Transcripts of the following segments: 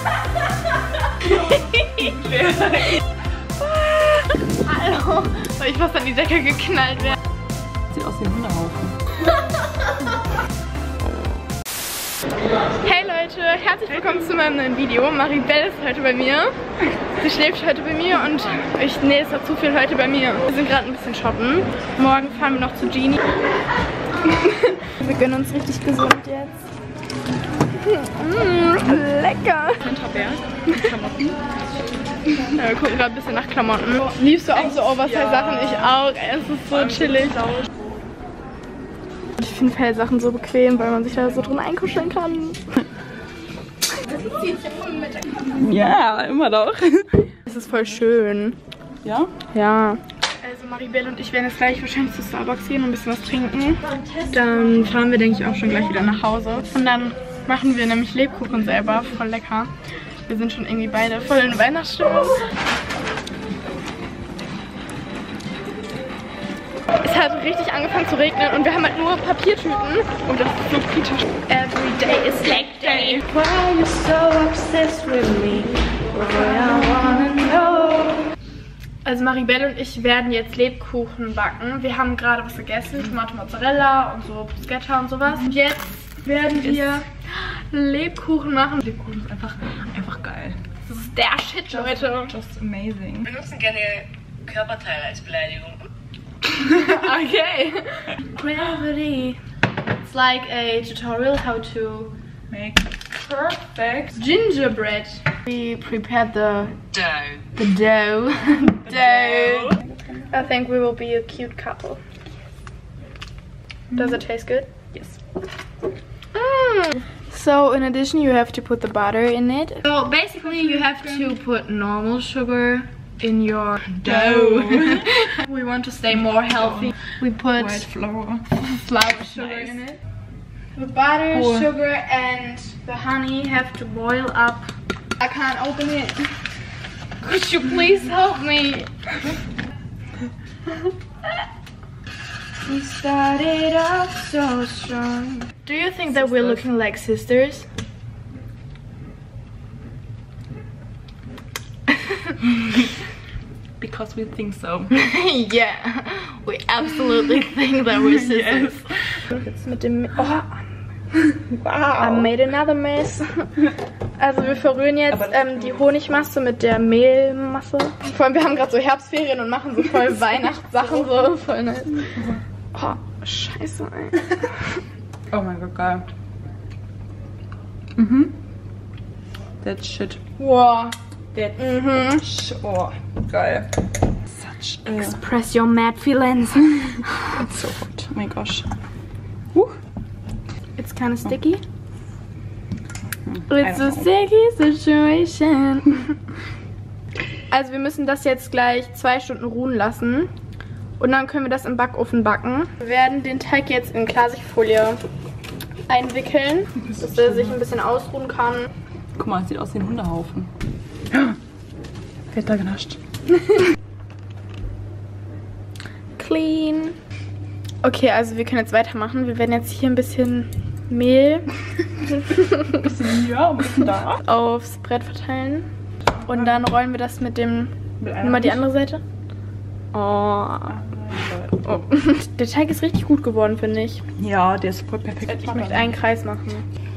Hallo. Soll ich fast an die Decke geknallt werden? Sieht aus wie ein Hundehaufen. Hey Leute, herzlich willkommen zu meinem neuen Video. Maribel ist heute bei mir. Sie schläft heute bei mir und nee, es hat zu viel heute bei mir. Wir sind gerade ein bisschen shoppen. Morgen fahren wir noch zu Genie. Wir gönnen uns richtig gesund jetzt. Lecker. Klamotten. Ja, wir gucken gerade ein bisschen nach Klamotten. Liebst du auch so Oversize-Sachen? Ich auch. Es ist so chillig. Ich finde Fellsachen so bequem, weil man sich da so drin einkuscheln kann. Ja, immer doch. Es ist voll schön. Ja? Ja. Also Maribel und ich werden jetzt gleich wahrscheinlich zu Starbucks gehen und ein bisschen was trinken. Dann fahren wir, denke ich, auch schon gleich wieder nach Hause. Und dann machen wir nämlich Lebkuchen selber. Voll lecker. Wir sind schon irgendwie beide voll in Weihnachtsstimmung. Es hat richtig angefangen zu regnen und wir haben halt nur Papiertüten. Und das ist so kritisch. Every day is leg day. Why are you so obsessed with me? I wanna know. Also Maribel und ich werden jetzt Lebkuchen backen. Wir haben gerade was gegessen, Tomate Mozzarella und so Bruschetta und sowas. Und jetzt werden wir Lebkuchen machen. Lebkuchen ist einfach geil. Das ist der Shit, Leute. Just amazing. Wir benutzen gerne Körperteile als Beleidigung. Okay. Gravity. It's like a tutorial how to Make perfect gingerbread. We prepared the Dough. dough. I think we will be a cute couple. Does it taste good? Yes. So in addition you have to put the butter in it. So basically you have to put normal sugar in your dough. We want to stay more healthy. We put White flour. flour sugar in it. The butter, sugar and the honey have to boil up. I can't open it. Could you please help me? We started off so strong. Do you think that we're looking like sisters? Because we think so. Yeah, we absolutely think that we're sisters. Jetzt mit dem... Oh, I made another mess. Also wir verrühren jetzt die Honigmasse mit der Mehlmasse. Vor allem wir haben gerade so Herbstferien und machen so voll Weihnachtssachen, so voll nice. Oh, scheiße, ey. Oh mein Gott, geil. Mhm. That shit. Wow. Oh, geil. Such a... Express your mad feelings. It's so hot. Oh my gosh. It's kind of sticky. It's a sticky situation. Also wir müssen das jetzt gleich 2 Stunden ruhen lassen. Und dann können wir das im Backofen backen. Wir werden den Teig jetzt in Klarsichtfolie einwickeln, dass er sich ein bisschen ausruhen kann. Guck mal, es sieht aus wie ein Hundehaufen. Wird da genascht. Clean. Okay, also wir können jetzt weitermachen. Wir werden jetzt hier ein bisschen Mehl Ein bisschen hier, ein bisschen da. aufs Brett verteilen. Und dann rollen wir das mit dem... Nimm mal die andere Seite. Oh. Oh. Der Teig ist richtig gut geworden, finde ich. Ja, der ist voll perfekt. Ich möchte einen Kreis machen.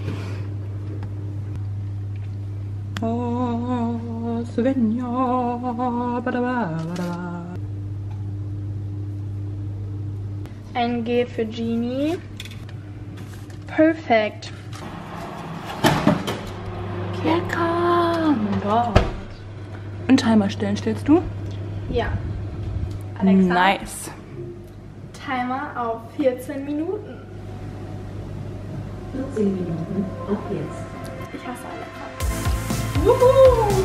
Oh, Svenja. Ein G für Genie. Perfekt. Lecker. Und Timer stellen, stellst du? Ja. Alexa, Nice. Timer auf 14 Minuten. 14 Minuten ab jetzt. Ich hasse Alexa. Wuhu!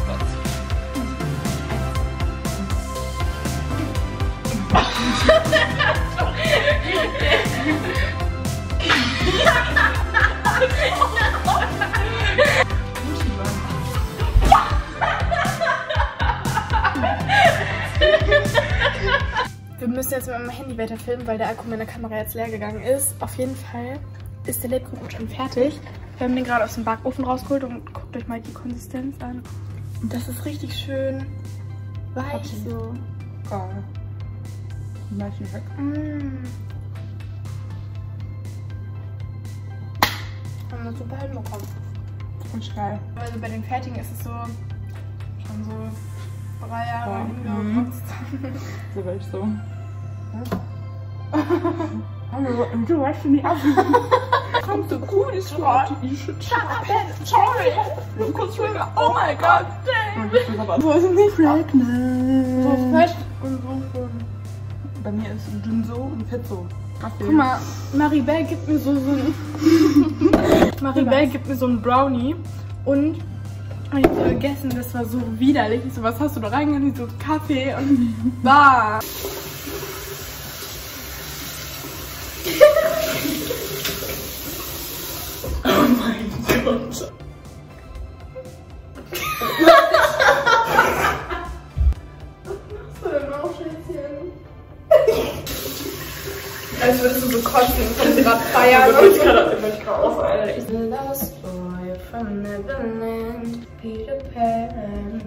Wir müssen jetzt mit meinem Handy weiter filmen, weil der Akku meiner Kamera jetzt leer gegangen ist. Auf jeden Fall ist der Lebkuchen schon fertig. Wir haben den gerade aus dem Backofen rausgeholt und guckt euch mal die Konsistenz an. Das ist richtig schön weich so. Geil. Weiß nicht weg. Haben wir super hinbekommen. Richtig geil. Also bei den fertigen ist es so schon so 3 Jahre hingekotzt. So war ich so. Du weißt nicht ab. Kommst du gut? Ich shut up, sorry. Oh my god, damn. So ist es nicht Pregnant. so fest und so schön. Bei mir ist es dünn so und fett so. Guck mal, Maribel gibt mir so ein Maribel gibt mir so einen Brownie und hab ich so gegessen, das war so widerlich. Ich so, was hast du da reingegangen? Ich so, Kaffee und bah. Oh mein Gott. Als würdest du so kotzen, kannst du gerade feiern. Ich wollte gerade auf, Alter. The lost boy from Neverland, Peter Pan.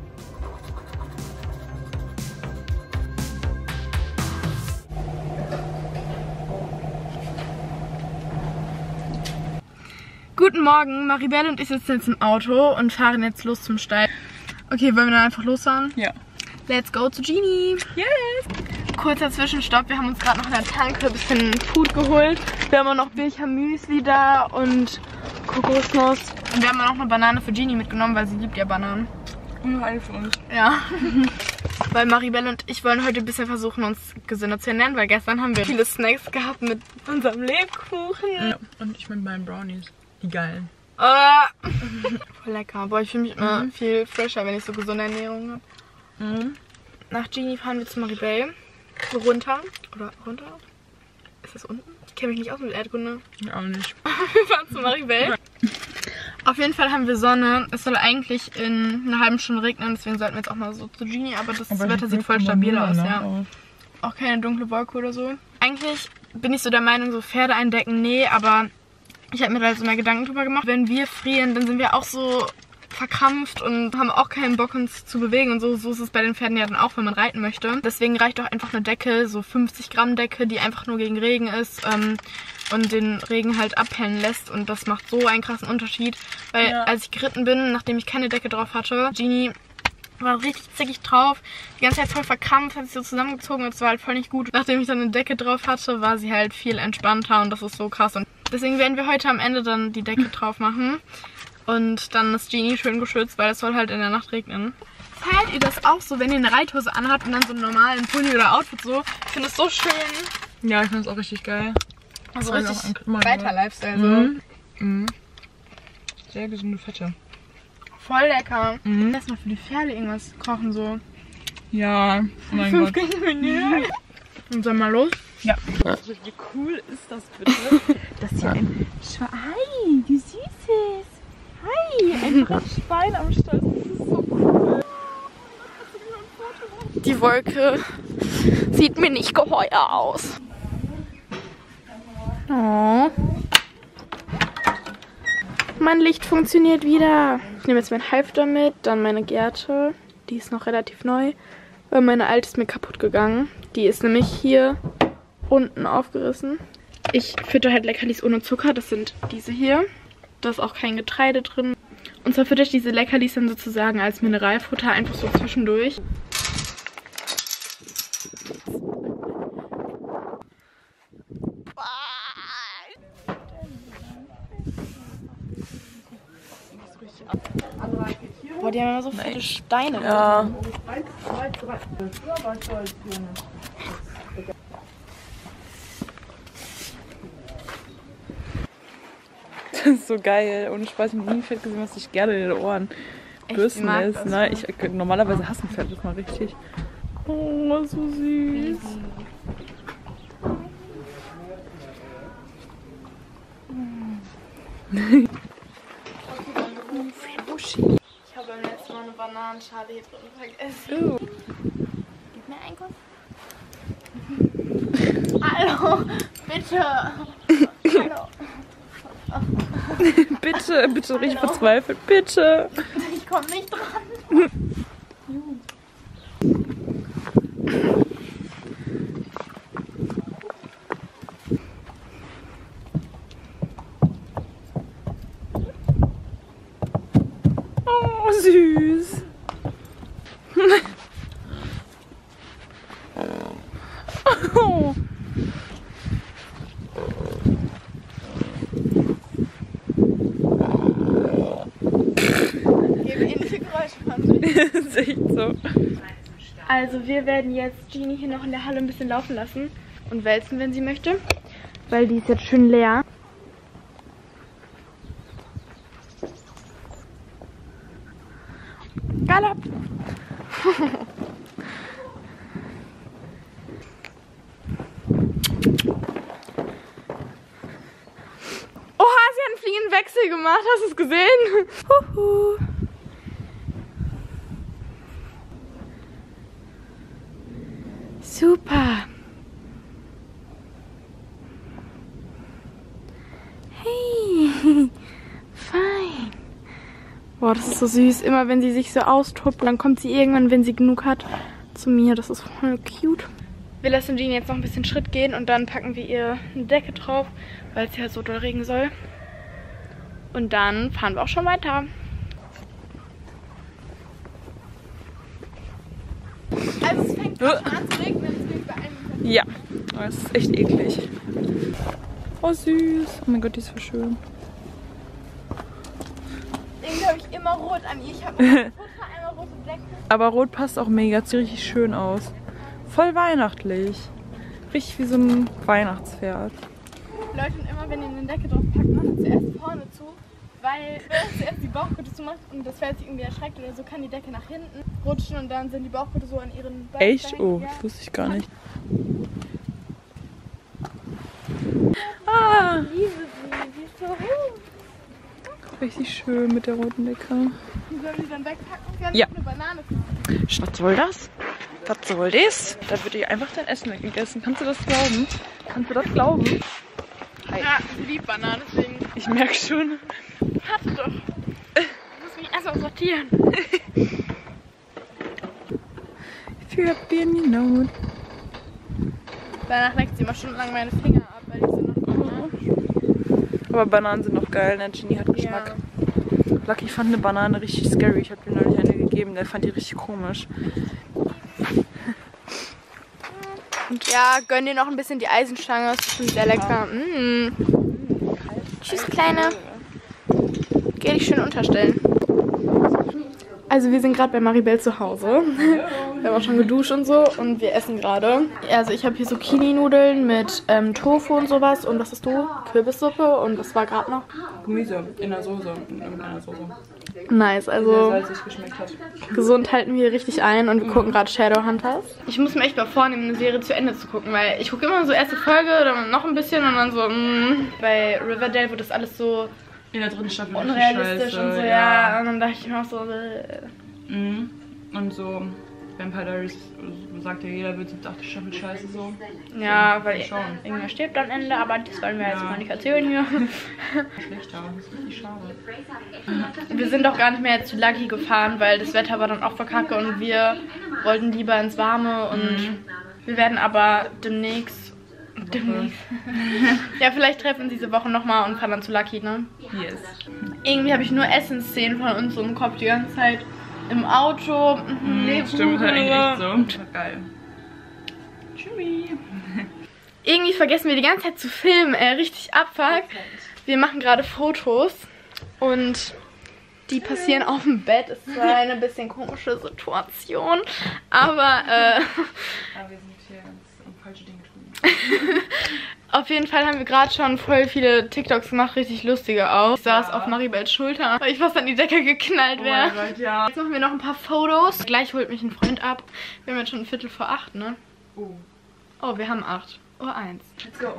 Guten Morgen, Maribel und ich sitzen jetzt im Auto und fahren jetzt los zum Stall. Okay, wollen wir dann einfach losfahren? Ja. Let's go to Genie. Yes. Kurzer Zwischenstopp, wir haben uns gerade noch in der Tanke ein bisschen Food geholt. Wir haben auch noch Milch-Müsli da und Kokosnuss. Und wir haben auch noch eine Banane für Genie mitgenommen, weil sie liebt ja Bananen. Und noch eine für uns. Ja. Weil Maribel und ich wollen heute ein bisschen versuchen, uns gesünder zu ernähren, weil gestern haben wir viele Snacks gehabt mit unserem Lebkuchen. Ja. Und ich mit meinen Brownies. Die geilen. Voll lecker. Boah, ich fühle mich immer viel fresher, wenn ich so gesunde Ernährung habe. Nach Genie fahren wir zu Maribel. Runter. Oder runter? Ist das unten? Ich kenne mich nicht aus mit Erdkunde. Ich auch nicht. Wir fahren zu Maribel. Auf jeden Fall haben wir Sonne. Es soll eigentlich in einer halben Stunde regnen, deswegen sollten wir jetzt auch mal so zu Genie. Aber das Wetter sieht voll stabil aus, ja. Auch keine dunkle Wolke oder so. Eigentlich bin ich so der Meinung, so Pferde eindecken, nee, aber ich habe mir da so mehr Gedanken drüber gemacht. Wenn wir frieren, dann sind wir auch so verkrampft und haben auch keinen Bock, uns zu bewegen und so. So ist es bei den Pferden ja dann auch, wenn man reiten möchte. Deswegen reicht doch einfach eine Decke, so 50 Gramm Decke, die einfach nur gegen Regen ist und den Regen halt abhellen lässt. Und das macht so einen krassen Unterschied. Weil als ich geritten bin, nachdem ich keine Decke drauf hatte, Genie war richtig zickig drauf, die ganze Zeit voll verkrampft, hat sich so zusammengezogen und es war halt voll nicht gut. Nachdem ich dann eine Decke drauf hatte, war sie halt viel entspannter und das ist so krass. Und deswegen werden wir heute am Ende dann die Decke drauf machen. Und dann ist Genie schön geschützt, weil es soll halt in der Nacht regnen. Feiert ihr das auch so, wenn ihr eine Reithose anhabt und dann so einen normalen Pulli oder Outfit so? Ich finde es so schön. Ja, ich finde es auch richtig geil. Also Das richtig auch weiter Lifestyle so. Sehr gesunde Fette. Voll lecker. Lass mal für die Pferde irgendwas kochen so. Ja, oh mein Gott. Menü. Und dann mal los? Ja. Wie cool ist das bitte? Das ist ja ein Schwein. Hi, wie süß ist. Hi, einfach ein Schwein am Stall. Das ist so cool. Die Wolke sieht mir nicht geheuer aus. Oh. Mein Licht funktioniert wieder. Ich nehme jetzt meinen Halfter mit, dann meine Gerte. Die ist noch relativ neu, weil meine alte ist mir kaputt gegangen. Die ist nämlich hier unten aufgerissen. Ich fütter halt Leckerlis ohne Zucker. Das sind diese hier. Da ist auch kein Getreide drin. Und zwar fütter ich diese Leckerlis dann sozusagen als Mineralfutter einfach so zwischendurch. Boah, die haben immer so viele Steine. Ja. Das ist so geil. Ohne Spaß, ich habe nie Fett gesehen, was sich gerne in den Ohren bürsten lässt. Ne? Normalerweise hassen Pferde das mal richtig. Oh, so süß. Ich habe beim letzten Mal eine Bananenschale hier drin vergessen. Gib mir einen Kuss. Hallo, bitte. Hallo. Bitte, bitte, richtig verzweifelt. Bitte. Ich komme nicht dran. Oh, süß. Oh. Ähnliche Geräusche von sich. Das ist echt so. Also wir werden jetzt Genie hier noch in der Halle ein bisschen laufen lassen und wälzen, wenn sie möchte, weil die ist jetzt schön leer. Galopp! Oha, sie hat einen fliegenden Wechsel gemacht. Hast du es gesehen? Huhu. Super. Hey. Fein. Boah, das ist so süß. Immer wenn sie sich so austobt, dann kommt sie irgendwann, wenn sie genug hat, zu mir. Das ist voll cute. Wir lassen Genie jetzt noch ein bisschen Schritt gehen und dann packen wir ihr eine Decke drauf, weil es ja so doll regnen soll. Und dann fahren wir auch schon weiter. Also es fängt schon an zu regnen, es geht bei einem. Ja, das ist echt eklig. Oh süß. Oh mein Gott, die ist so schön. Irgendwie habe ich immer rot an ihr. Ich habe immer rote Decke. Aber rot passt auch mega, sieht richtig schön aus. Voll weihnachtlich. Richtig wie so ein Weihnachtspferd. Leute, und immer wenn ihr eine Decke drauf packt, macht zuerst vorne zu. Weil wenn ihr zuerst die Bauchgurte zumacht und das Pferd sich irgendwie erschreckt oder so, kann die Decke nach hinten rutschen und dann sind die Bauchgurte so an ihren Beinen. Echt? Oh, das wusste ich gar nicht. Ah, Ich liebe sie, die ist so richtig schön mit der roten Decke. Sollen die dann wegpacken? Wir haben Ja. eine Banane. Was soll das? Was soll das? Da wird dir einfach dein Essen weggegessen. Kannst du das glauben? Kannst du das glauben? Hi. Ja, sie liebt Bananen, deswegen. Ich merke schon. Warte doch. Ich muss mich erstmal sortieren. If you're happy and you know it. Danach leckt sie immer stundenlang meine Finger ab, weil die sind noch Bananen. Aber Bananen sind noch geil, ne? Genie hat Geschmack. Lucky fand eine Banane richtig scary. Ich habe ihm neulich eine gegeben, der fand die richtig komisch. Ja, gönn dir noch ein bisschen die Eisenstange, das ist bestimmt sehr lecker. Tschüss, Kleine. Geh dich schön unterstellen. Also wir sind gerade bei Maribel zu Hause. Wir haben auch schon geduscht und so und wir essen gerade. Also ich habe hier Zucchini-Nudeln mit Tofu und sowas. Und was hast du? Kürbissuppe und was war gerade noch? Gemüse in der Soße, in irgendeiner Soße. Nice, also Salzig geschmeckt hat. gesund halten wir richtig ein und wir gucken gerade Shadowhunters. Ich muss mir echt mal vornehmen, eine Serie zu Ende zu gucken, weil ich gucke immer so erste Folge, dann noch ein bisschen und dann so, Bei Riverdale wird das alles so In der dritten Staffel unrealistisch Scheiße, und so, ja. Und dann dachte ich mir auch so, Und so Vampire Diaries sagt ja jeder, wird 7. 8. Staffel scheiße so. ja, weil Schauen. irgendwer stirbt am Ende, aber das wollen wir jetzt mal nicht erzählen hier. Schlechter, das ist richtig schade. Wir sind doch gar nicht mehr zu Lucky gefahren, weil das Wetter war dann auch verkacke und wir wollten lieber ins Warme und wir werden aber demnächst. Ja, vielleicht treffen wir uns diese Woche nochmal und fahren dann zu Lucky, ne? Yes. Irgendwie habe ich nur Essensszenen von uns so im Kopf die ganze Zeit im Auto. Stimmt, halt eigentlich echt so. Geil. Tschüssi. Irgendwie vergessen wir die ganze Zeit zu filmen, richtig abfuck. Wir machen gerade Fotos und die passieren auf dem Bett. Es ist eine bisschen komische Situation, aber Aber wir sind hier ganz falsche Dinge tun. auf jeden Fall haben wir gerade schon voll viele TikToks gemacht, richtig lustige auch. Ich saß auf Maribels Schulter, weil ich fast an die Decke geknallt wäre. Oh mein Gott, ja. Jetzt machen wir noch ein paar Fotos. Gleich holt mich ein Freund ab. Wir haben jetzt schon 7:45, ne? Oh, wir haben 8:01. Let's go.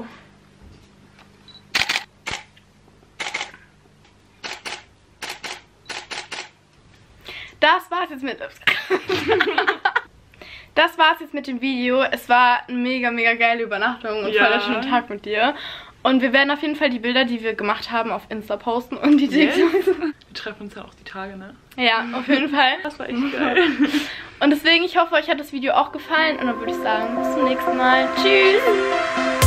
Das war's jetzt mit... Das war's jetzt mit dem Video. Es war eine mega, mega geile Übernachtung und voll der schöne Tag mit dir. Und wir werden auf jeden Fall die Bilder, die wir gemacht haben, auf Insta posten und die TikToks. Wir treffen uns ja auch die Tage, ne? Ja, auf jeden Fall. Das war echt geil. Und deswegen, ich hoffe, euch hat das Video auch gefallen. Und dann würde ich sagen, bis zum nächsten Mal. Tschüss!